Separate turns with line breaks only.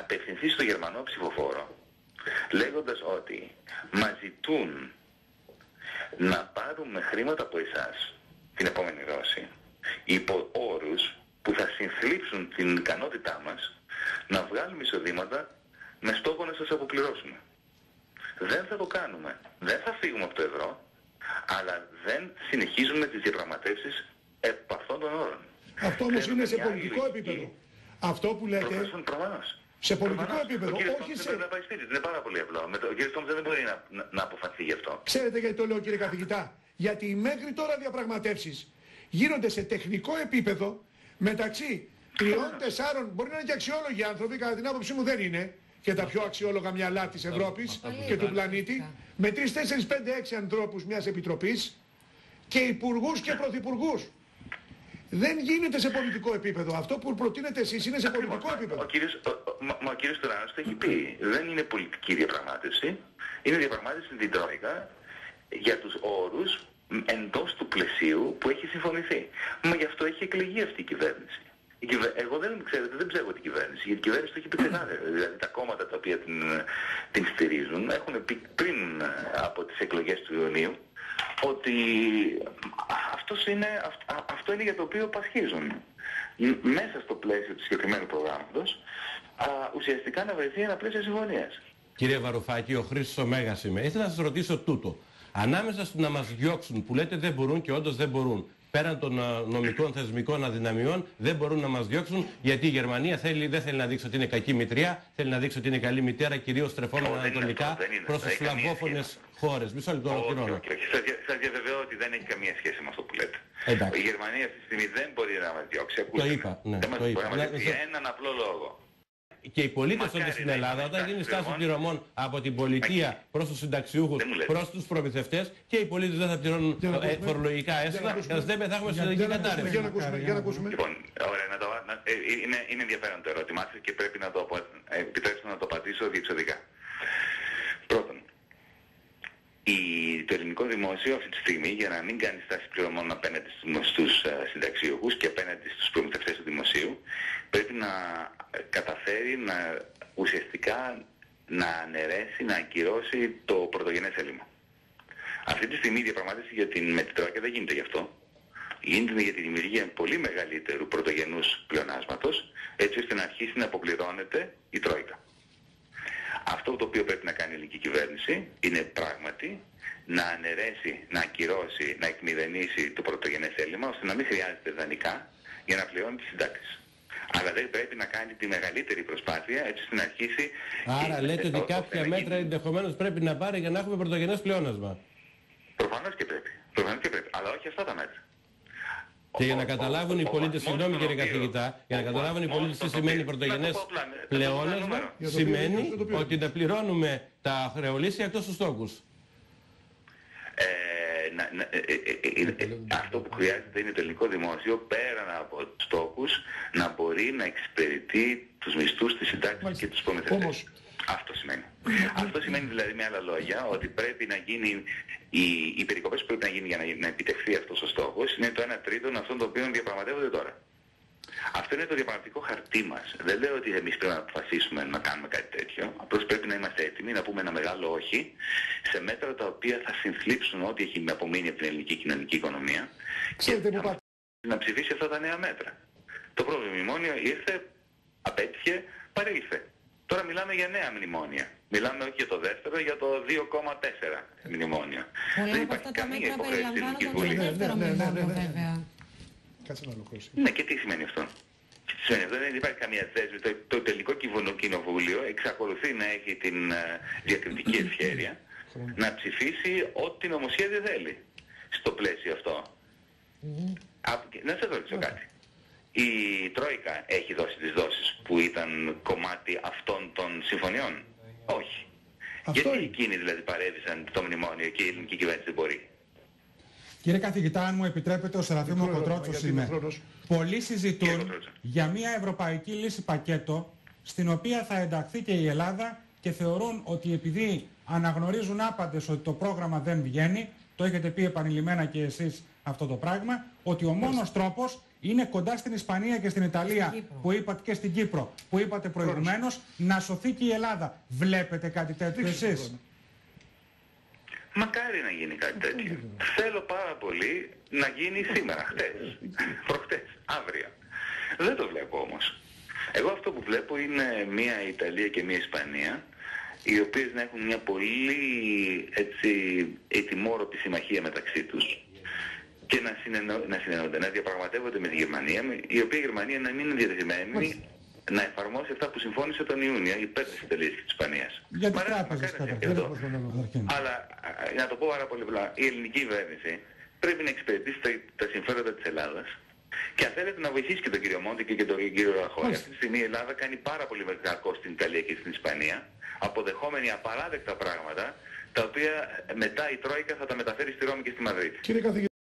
απευθυνθεί στο γερμανό ψηφοφόρο λέγοντας ότι μας ζητούν να πάρουμε χρήματα από εσάς την επόμενη δόση υπό όρους που θα συνθλίψουν την ικανότητά μας να βγάλουμε εισοδήματα με στόχο να σας αποπληρώσουμε. Δεν θα το κάνουμε. Δεν θα φύγουμε από το ευρώ, αλλά δεν συνεχίζουμε τις διαπραγματεύσεις επ' αυτών των όρων.
Αυτό όμως είναι σε πολιτικό επίπεδο. Αυτό που λέτε... Σε πολιτικό επίπεδο, όχι σε...
Είναι πάρα πολύ απλό. Ο κ. Στόμψ δεν μπορεί να αποφανθεί γι' αυτό.
Ξέρετε γιατί το λέω, κύριε καθηγητά? Γιατί οι μέχρι τώρα διαπραγματεύσεις γίνονται σε τεχνικό επίπεδο μεταξύ 3-4, μπορεί να είναι και αξιόλογοι άνθρωποι, κατά την άποψή μου δεν είναι, και τα πιο αξιόλογα μυαλά της Ευρώπης και του πλανήτη, με 3, 4, 5, 6 ανθρώπους μιας επιτροπής και υπουργούς και πρωθυπουργούς. Δεν γίνεται σε πολιτικό επίπεδο. Αυτό που προτείνετε εσείς είναι σε πολιτικό επίπεδο.
Ο κύριος Τουράνος το έχει πει. Δεν είναι πολιτική διαπραγμάτευση. Είναι διαπραγμάτευση στην Τρόικα για τους όρους εντός του πλαισίου που έχει συμφωνηθεί. Μα γι' αυτό έχει εκλεγεί αυτή η κυβέρνηση. Εγώ δεν ψεύγω την κυβέρνηση, γιατί η κυβέρνηση το έχει πει ξεκάθαρα. Δηλαδή τα κόμματα τα οποία την στηρίζουν έχουν πει πριν από τις εκλογές του Ιουνίου ότι αυτό είναι για το οποίο πασχίζουν. Μέσα στο πλαίσιο του συγκεκριμένου προγράμματος ουσιαστικά να βρεθεί ένα πλαίσιο συμφωνίας.
Κύριε Βαρουφάκη, ο Χρήστος ο Μέγας είμαι. Ήθελα να σας ρωτήσω τούτο. Ανάμεσα στο να μας διώξουν που λέτε δεν μπορούν και όντως δεν μπορούν, πέραν των νομικών θεσμικών αδυναμιών, δεν μπορούν να μας διώξουν γιατί η Γερμανία δεν θέλει να δείξει ότι είναι κακή μητριά, θέλει να δείξει ότι είναι καλή μητέρα, κυρίως στρεφόμενα ανατολικά προς τις σλαβόφωνες χώρες. Μισό λεπτό ολοκληρώνω.
Σας διαβεβαιώ ότι δεν έχει καμία σχέση με αυτό που λέτε.
Εντάξει.
Η Γερμανία αυτή τη στιγμή δεν μπορεί να μας διώξει.
Το είπα. Ναι,
δεν μπορεί να μας διώξει για έναν απλό λόγο.
Και οι πολίτες όντως στην Ελλάδα, όταν γίνει στάση πληρωμών από την πολιτεία προς τους συνταξιούχους, προς τους προμηθευτές, και οι πολίτες δεν θα πληρώνουν φορολογικά έσοδα, και δεν θα έχουμε συνταγική κατάρρευση.
Για να ακούσουμε.
Λοιπόν, ωραία, είναι ενδιαφέρον το ερώτημά σας και πρέπει να το επιτρέψω να το απαντήσω διεξοδικά. Πρώτον, το ελληνικό δημόσιο αυτή τη στιγμή, για να μην κάνει στάση πληρωμών απέναντι στους συνταξιούχους και απέναντι στους προμηθευτές του δημοσίου, πρέπει να καταφέρει ουσιαστικά να αναιρέσει, να ακυρώσει το πρωτογενές έλλειμμα. Αυτή τη στιγμή η διαπραγμάτευση με την Τρόικα δεν γίνεται γι' αυτό. Γίνεται για τη δημιουργία πολύ μεγαλύτερου πρωτογενούς πλεονάσματος, έτσι ώστε να αρχίσει να αποπληρώνεται η Τρόικα. Αυτό το οποίο πρέπει να κάνει η ελληνική κυβέρνηση είναι πράγματι να αναιρέσει, να ακυρώσει, να εκμηδενήσει το πρωτογενές έλλειμμα, ώστε να μην χρειάζεται δανεικά για να πληρώνει τις συντάξεις. Αλλά δεν πρέπει να κάνει τη μεγαλύτερη προσπάθεια έτσι ώστε να αρχίσει...
Άρα λέτε ότι κάποια μέτρα ενδεχομένως πρέπει να πάρει για να έχουμε πρωτογενές πλεόνασμα.
Προφανώς και πρέπει. Αλλά όχι αυτά τα μέτρα.
Και για να καταλάβουν οι πολίτες, συγγνώμη κύριε καθηγητά, για να καταλάβουν οι πολίτες τι σημαίνει πρωτογενές πλεόνασμα, σημαίνει ότι να πληρώνουμε τα χρεολύσια εκτός του στόκους.
Αυτό που χρειάζεται είναι το ελληνικό δημόσιο πέραν από τους στόχους να μπορεί να εξυπηρετεί τους μισθούς, τις συντάξεις και τους προμηθευτές. Αυτό σημαίνει. Αυτό σημαίνει δηλαδή με άλλα λόγια ότι πρέπει να γίνει οι περικοπές που πρέπει να γίνει για να επιτευχθεί αυτός ο στόχος είναι το 1 τρίτο αυτών των οποίων διαπραγματεύονται τώρα. Αυτό είναι το διαπραγματικό χαρτί μας. Δεν λέω ότι εμείς πρέπει να αποφασίσουμε να κάνουμε κάτι τέτοιο. Απλώς πρέπει να είμαστε έτοιμοι να πούμε ένα μεγάλο όχι σε μέτρα τα οποία θα συνθλίψουν ό,τι έχει απομείνει από την ελληνική κοινωνική οικονομία και να ψηφίσει αυτά τα νέα μέτρα. Το πρώτο μνημόνιο ήρθε, απέτυχε, παρήλθε. Τώρα μιλάμε για νέα μνημόνια. Μιλάμε όχι για το δεύτερο, για το 2,4 μνημόνιο.
Πολλά από αυτά τα μέτρα περιλαμβάνονται στο δεύτερο μνημόνιο, βέβαια.
Κάτσε να ολοκληρώσει.
Ναι, και τι σημαίνει αυτό? Δεν υπάρχει καμία θέση. Το τελικό κοινοβούλιο εξακολουθεί να έχει την διακριτική ευχέρεια να ψηφίσει ό,τι νομοσχέδιο θέλει στο πλαίσιο αυτό. Να σας ρωτήσω κάτι. Η Τρόικα έχει δώσει τις δόσεις που ήταν κομμάτι αυτών των συμφωνιών? Όχι. Γιατί εκείνοι δηλαδή παρέβησαν το μνημόνιο και η ελληνική κυβέρνηση δεν μπορεί?
Κύριε καθηγητά, αν μου επιτρέπετε, ο Σεραφείμ Κοντρότσος είμαι. Πολλοί συζητούν για μια ευρωπαϊκή λύση πακέτο, στην οποία θα ενταχθεί και η Ελλάδα, και θεωρούν ότι επειδή αναγνωρίζουν άπαντες ότι το πρόγραμμα δεν βγαίνει, το έχετε πει επανειλημμένα και εσείς αυτό το πράγμα, ότι ο μόνος τρόπος είναι κοντά στην Ισπανία και στην Ιταλία, που είπατε, και στην Κύπρο, που είπατε προηγουμένως, να σωθεί και η Ελλάδα. Βλέπετε κάτι τέτοιο εσείς?
Μακάρι να γίνει κάτι τέτοιο. Θέλω πάρα πολύ να γίνει σήμερα, χτες, προχτές, αύριο. Δεν το βλέπω όμως. Εγώ αυτό που βλέπω είναι μια Ιταλία και μια Ισπανία, οι οποίες να έχουν μια πολύ έτσι ετοιμόρροπη συμμαχία μεταξύ τους και να συνεννόνται, να διαπραγματεύονται με τη Γερμανία, η οποία η Γερμανία να μην είναι διατεθειμένη να εφαρμόσει αυτά που συμφώνησε τον Ιούνιο υπέρ της Ιταλίας και της Ισπανίας.
Για τις τράπεζες
Αλλά, να το πω πάρα πολύ απλά, η ελληνική κυβέρνηση πρέπει να εξυπηρετήσει τα συμφέροντα της Ελλάδας και αν θέλετε να βοηθήσει και τον κύριο Μόντι και τον κύριο Ραχώρη. Αυτή τη στιγμή η Ελλάδα κάνει πάρα πολύ κακό στην Ιταλία και στην Ισπανία, αποδεχόμενη απαράδεκτα πράγματα, τα οποία μετά η Τρόικα θα τα μεταφέρει στη Ρώμη και στη Μαδρίτη.